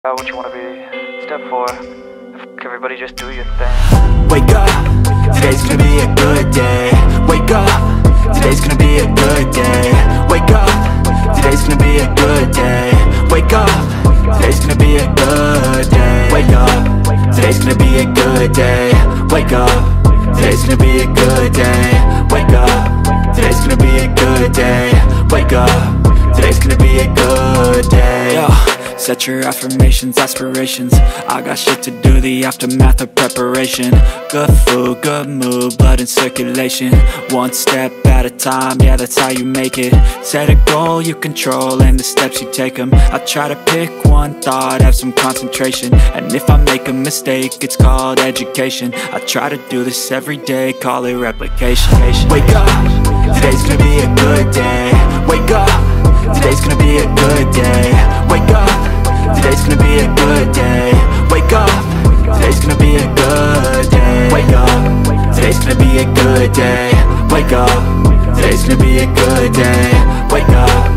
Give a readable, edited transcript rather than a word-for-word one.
About what you wanna be. Step 4, everybody just do your thing. Wake up, today's gonna be a good day. Wake up, today's gonna be a good day. Wake up, today's gonna be a good day. Wake up, today's gonna be a good day. Wake up, today's gonna be a good day. Wake up, today's gonna be a good day. Wake up, today's gonna be a good day. Wake up, today's gonna be a good day. Yo. Set your affirmations, aspirations. I got shit to do, the aftermath of preparation. Good food, good mood, blood in circulation. One step at a time, yeah, that's how you make it. Set a goal you control and the steps you take them. I try to pick one thought, have some concentration. And if I make a mistake, it's called education. I try to do this every day, call it replication. Wake up, today's gonna be a good day. Wake up, today's gonna be a good day. Wake up, today's gonna be a good day. Wake up, today's gonna be a good day. Wake up, today's gonna be a good day. Wake up, today's gonna be a good day. Wake up.